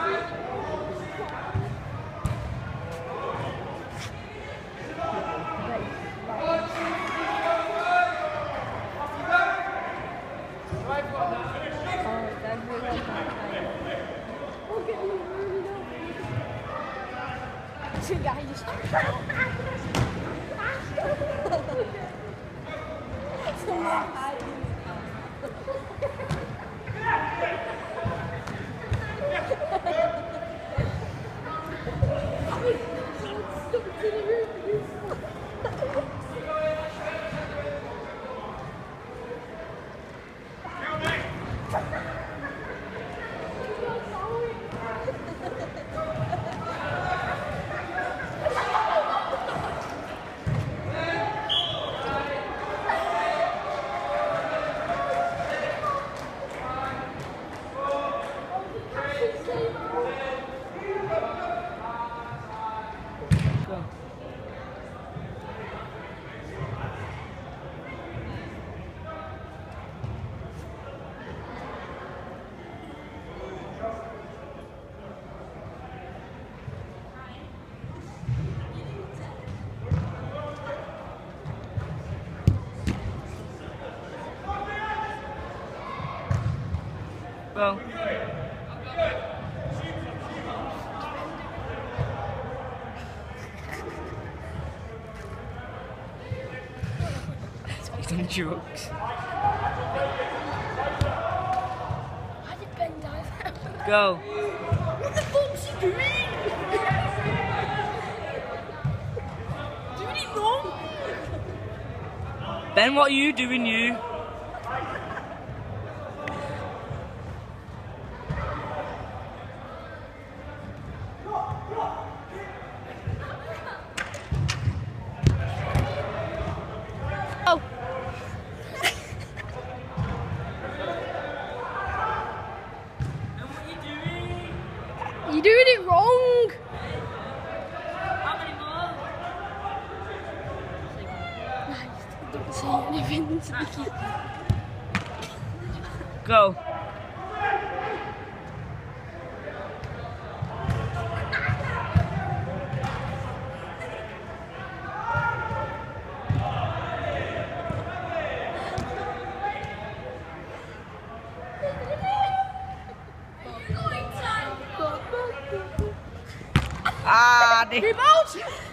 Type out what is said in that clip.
Go. He's on drugs. How did Ben dive? Go. What the fuck's he doing? Doing it wrong. Ben, what are you doing, you? Oh. You're doing it wrong. How many more? Don't say anything to the kid. Go. Ah, Remote!